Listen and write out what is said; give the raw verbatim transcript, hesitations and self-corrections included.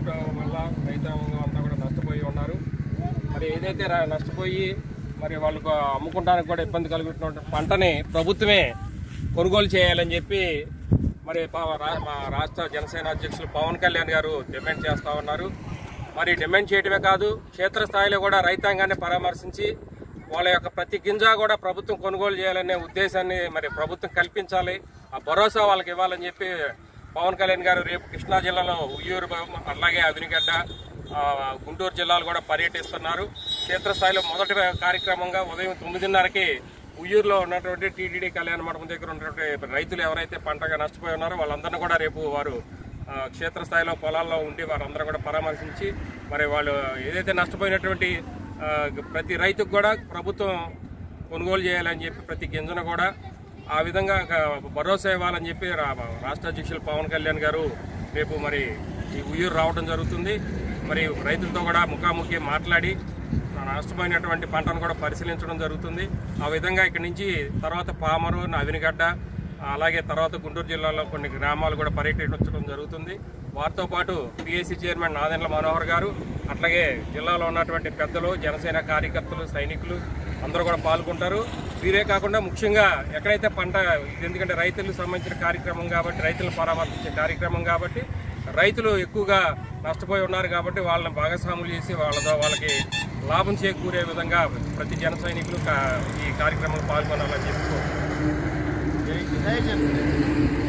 వల్ల రైతాంగం అంతా కూడా నష్టపోయి ఉన్నారు. మరి ఏదైతే నష్టపోయి మరి వాళ్ళకు అమ్ముకోవడానికి కూడా ఇబ్బంది కలుగుతున్న పంటని ప్రభుత్వమే కొనుగోలు చేయాలని చెప్పి మరి మా రాష్ట్ర జనసేన అధ్యక్షులు పవన్ కళ్యాణ్ గారు డిమాండ్ చేస్తూ ఉన్నారు. మరి డిమాండ్ చేయడమే కాదు, క్షేత్రస్థాయిలో కూడా రైతాంగాన్ని పరామర్శించి వాళ్ళ యొక్క ప్రతి గింజ కూడా ప్రభుత్వం కొనుగోలు చేయాలనే ఉద్దేశాన్ని మరి ప్రభుత్వం కల్పించాలి, ఆ భరోసా వాళ్ళకి ఇవ్వాలని చెప్పి పవన్ కళ్యాణ్ గారు రేపు కృష్ణా జిల్లాలో ఉయ్యూరు అలాగే అవినిగడ్డ గుంటూరు జిల్లాలు కూడా పర్యటిస్తున్నారు. క్షేత్రస్థాయిలో మొదటి కార్యక్రమంగా ఉదయం తొమ్మిదిన్నరకి ఉయ్యూరులో ఉన్నటువంటి టీటీడీ కళ్యాణ మండపం దగ్గర ఉన్నటువంటి రైతులు ఎవరైతే పంటగా నష్టపోయి ఉన్నారో వాళ్ళందరినీ కూడా రేపు వారు క్షేత్రస్థాయిలో పొలాల్లో ఉండి వారందరూ కూడా పరామర్శించి మరి వాళ్ళు ఏదైతే నష్టపోయినటువంటి ప్రతి రైతుకు కూడా ప్రభుత్వం కొనుగోలు చేయాలని చెప్పి ప్రతి గింజను కూడా ఆ విధంగా భరోసా ఇవ్వాలని చెప్పి రాష్ట్ర అధ్యక్షులు పవన్ కళ్యాణ్ గారు రేపు మరి ఈ ఉయ్యూరు రావడం జరుగుతుంది. మరి రైతులతో కూడా ముఖాముఖి మాట్లాడి నష్టపోయినటువంటి పంటను కూడా పరిశీలించడం జరుగుతుంది. ఆ విధంగా ఇక్కడి నుంచి తర్వాత పామరు అవినిగడ్డ అలాగే తర్వాత గుంటూరు జిల్లాలో కొన్ని గ్రామాలు కూడా పర్యటించడం జరుగుతుంది. వారితో పాటు పిఎస్సి చైర్మన్ నాదెండ్ల మనోహర్ గారు అట్లాగే జిల్లాలో ఉన్నటువంటి పెద్దలు, జనసేన కార్యకర్తలు, సైనికులు అందరూ కూడా పాల్గొంటారు. వీరే కాకుండా ముఖ్యంగా ఎక్కడైతే పంట, ఎందుకంటే రైతులకు సంబంధించిన కార్యక్రమం కాబట్టి, రైతులను పరామర్శించే కార్యక్రమం కాబట్టి రైతులు ఎక్కువగా నష్టపోయి ఉన్నారు కాబట్టి వాళ్ళని భాగస్వాములు చేసి వాళ్ళతో వాళ్ళకి లాభం చేకూరే విధంగా ప్రతి జన సైనికులు ఈ కార్యక్రమంలో పాల్గొనాలని చెప్పుకో.